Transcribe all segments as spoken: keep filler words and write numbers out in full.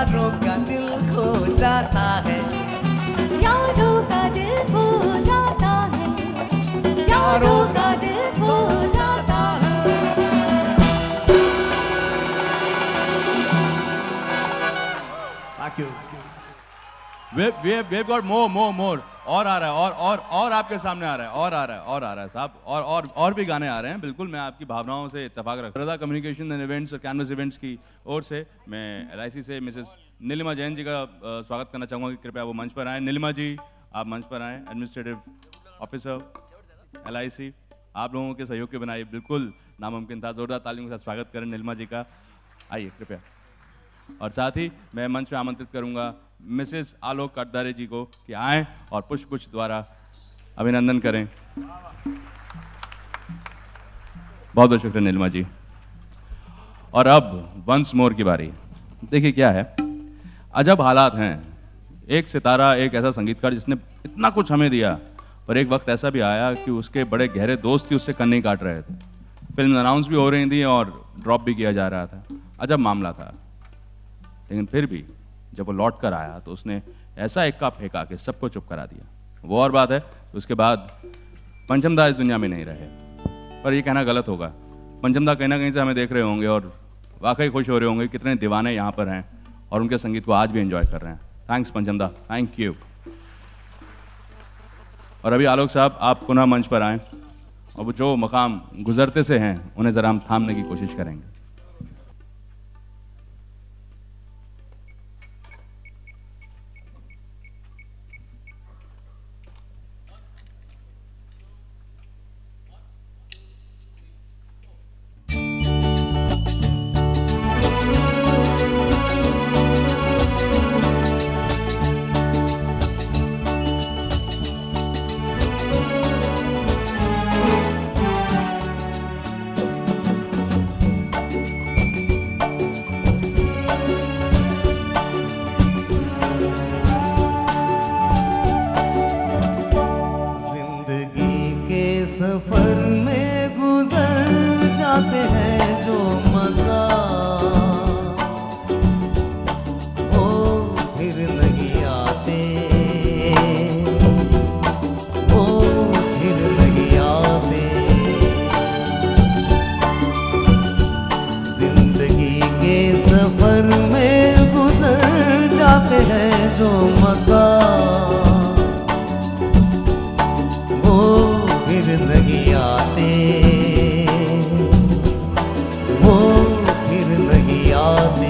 यारों का दिल खो जाता है, यारों का दिल खो जाता है, यारों का दिल खो जाता है। Thank you. We we have we've got more more more और आ रहा है और और और आपके सामने आ रहा है और आ रहा है और आ रहा है साहब और और और भी गाने आ रहे हैं। बिल्कुल मैं आपकी भावनाओं से इत्तेफाक रख रहा था। कम्युनिकेशन एंड इवेंट्स और कैनवस इवेंट्स की ओर से मैं एल आई सी से मिसेस नीलिमा जैन जी का अ, स्वागत करना चाहूँगा कि कृपया वो मंच पर आएँ। नीलिमा जी आप मंच पर आएँ। Administrative officer L I C, आप लोगों के सहयोग के बिना ये बिल्कुल नामुमकिन था। जोरदार तालियों के साथ स्वागत करें नीलिमा जी का। आइए कृपया। और साथ ही मैं मंच पे आमंत्रित करूंगा मिसेस आलोक कटदारे जी को कि आएं और पुष्प गुच्छ द्वारा अभिनंदन करें। बहुत बहुत शुक्रिया नीलिमा जी। और अब वंस मोर की बारी। देखिए क्या है, अजब हालात हैं। एक सितारा, एक ऐसा संगीतकार जिसने इतना कुछ हमें दिया, पर एक वक्त ऐसा भी आया कि उसके बड़े गहरे दोस्त ही उससे कन्नी काट रहे थे। फिल्म अनाउंस भी हो रही थी और ड्रॉप भी किया जा रहा था। अजब मामला था। लेकिन फिर भी जब वो लौट कर आया तो उसने ऐसा इक्का फेंका कि सबको चुप करा दिया। वो और बात है, उसके बाद पंचमदा इस दुनिया में नहीं रहे। पर ये कहना गलत होगा। पंचमदा कहीं ना कहीं से हमें देख रहे होंगे और वाकई खुश हो रहे होंगे कितने दीवाने यहाँ पर हैं और उनके संगीत को आज भी एंजॉय कर रहे हैं। थैंक्स पंचमदा, थैंक यू। और अभी आलोक साहब आप पुनः मंच पर आएँ और वो जो मकाम गुजरते से हैं उन्हें ज़रा हम थामने की कोशिश करेंगे। सफर में गुजर जाते हैं जो मकाम, वो फिर नहीं आते, वो फिर नहीं आते। जिंदगी के सफर में गुजर जाते हैं जो मकाम, फिर नहीं आते, वो फिर नहीं आते।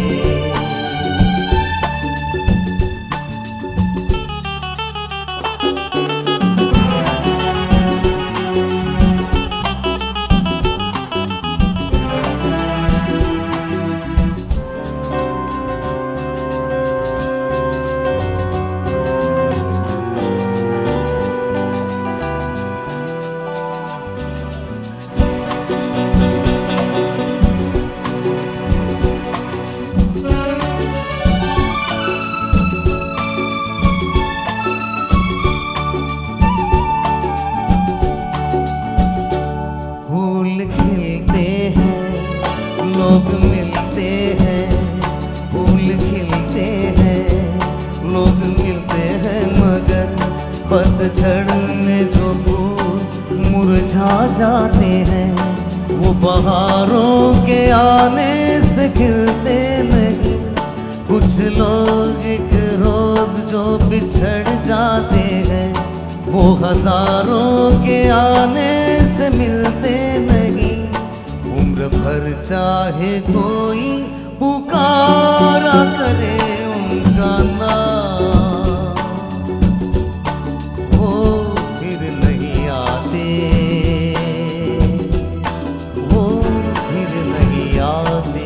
लोग मिलते हैं, फूल खिलते हैं, लोग मिलते हैं, मगर पतझड़ में जो फूल मुरझा जाते हैं, वो बहारों के आने से खिलते नहीं। कुछ लोग एक रोज जो बिछड़ जाते हैं, वो हजारों के आने से मिलते नहीं। उम्र भर चाहे कोई पुकारा करे उनका नाम, वो फिर नहीं आते, वो फिर नहीं आते।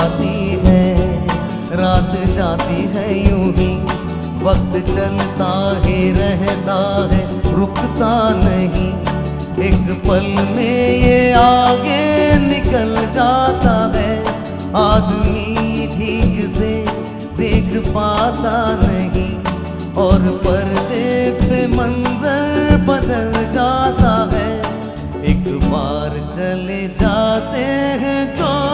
आती है, रात जाती है यूं ही, वक्त चलता ही रहता है, रुकता नहीं। एक पल में ये आगे निकल जाता है, आदमी ठीक से देख पाता नहीं, और पर्दे पे मंजर बदल जाता है। एक बार चले जाते हैं जो